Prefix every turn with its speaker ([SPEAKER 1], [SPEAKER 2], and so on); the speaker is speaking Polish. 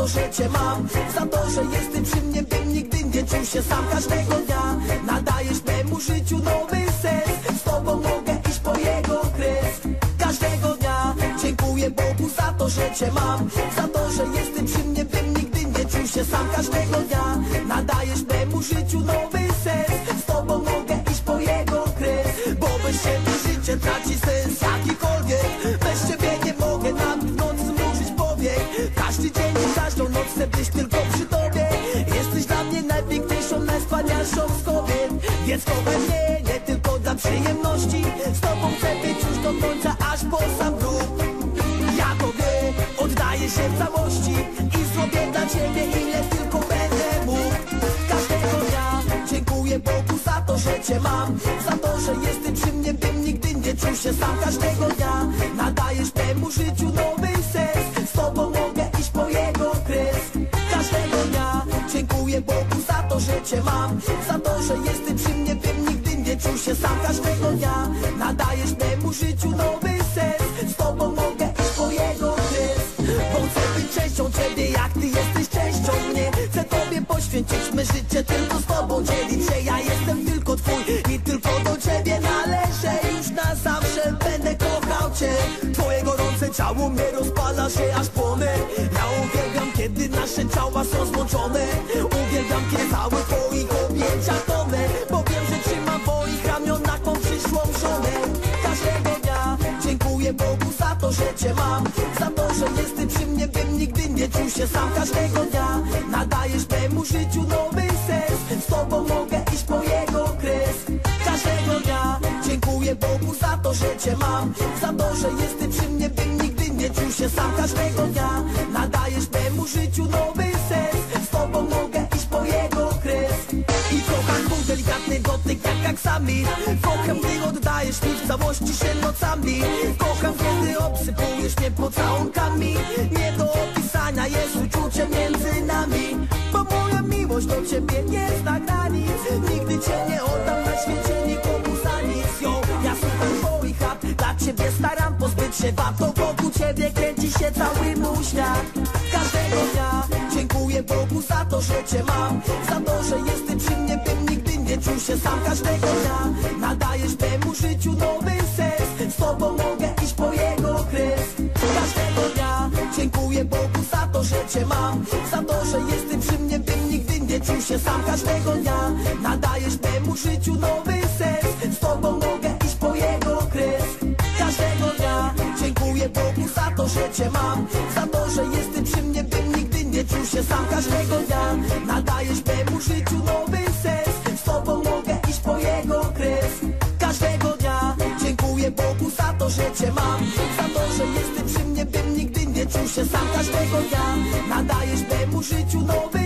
[SPEAKER 1] to, że cię mam, za to, że jesteś przy mnie, bym nigdy nie czuł się sam. Każdego dnia nadajesz memu życiu nowy sens. Z tobą mogę iść po jego kres. Każdego dnia dziękuję Bogu za to, że cię mam, za to, że jesteś przy mnie, bym nigdy nie czuł się sam. Każdego dnia nadajesz memu życiu nowy sens. Z tobą mogę iść po jego kres. Bo bez ciebie życie traci sens jakikolwiek. Bez ciebie nie mogę nawet w nocy zmrużyć powiek. Każdy dzień i każdą noc chcę być tylko przy tobie. Jesteś dla mnie najpiękniejszą, najwspanialszą z kobiet. Więc kochaj mnie, nie tylko dla przyjemności. Z tobą chcę być już do końca, aż po sam grób. Ja tobie oddaję się w całości i zrobię dla ciebie ile tylko będę mógł. Każdego dnia dziękuję Bogu za to, że cię mam, za to, że jesteś przy mnie, bym nigdy nie czuł się sam. Każdego dnia nadajesz temu życiu nowy sens. Z tobą mogę iść po jego kres. Każdego dnia dziękuję Bogu za to, że cię mam, za to, że jesteś przy mnie, bym nigdy nie czuł się sam. Każdego dnia nadajesz temu życiu nowy sens. Z tobą mogę iść po jego kres. Bo chcę być częścią ciebie, jak ty jesteś częścią mnie. Chcę tobie poświęcić me życie, tylko z tobą dzielić się. Ja jestem tylko twój i tylko do ciebie należę. Już na zawsze będę kochał cię. Twoje gorące ciało mnie rozpala się, aż płonę. Ja uwielbiam, kiedy nasze ciała są złączone. Uwielbiam, kiedy całe twoich objęciach tonę. Bo wiem, że trzymam w moich ramionach tą przyszłą żonę. Każdego dnia dziękuję Bogu za to, że cię mam, za to, że jesteś przy mnie, bym nigdy nie czuł się sam. Każdego dnia nadajesz memu życiu nowy sens. Z tobą mogę iść po jego kres. Każdego dnia dziękuję Bogu za to, że cię mam, za to, że jesteś przy mnie, bym nigdy nie czuł się sam. Każdego dnia nadajesz memu życiu nowy sens. Z tobą mogę iść po jego kres. I kocham twój delikatny dotyk jak sami. Kocham, gdy oddajesz mi w całości się nocami. Kocham, kiedy obsypujesz mnie pocałunkami. Nie do opisania jest uczucie między nami. Bo moja miłość do ciebie nie zna granic. Nigdy cię nie oddam na świecie nikomu za nic. Yo, ja słucham twoich rad, dla ciebie staram pozbyć się wad. To wokół ciebie kręci się cały mój świat. Każdego dnia dziękuję Bogu za to, że cię mam, za to, że jesteś przy mnie, bym nigdy nie czuł się sam. Każdego dnia nadajesz memu życiu nowy sens. Z tobą mogę iść po jego kres. Każdego dnia dziękuję Bogu za to, że cię mam, za to, że jesteś przy mnie, bym nigdy nie czuł się sam. Każdego dnia nadajesz memu życiu nowy sens. Z tobą mogę iść po jego kres. Każdego dnia dziękuję Bogu za to, że cię mam, za to, że jesteś przy mnie, bym nigdy nie czuł się sam. Każdego dnia nadajesz memu życiu nowy sens. Z tobą mogę iść po jego kres. Każdego dnia dziękuję Bogu za to, że cię mam, za to, że jesteś przy mnie, bym nigdy nie czuł się sam. Każdego dnia nadajesz memu życiu nowy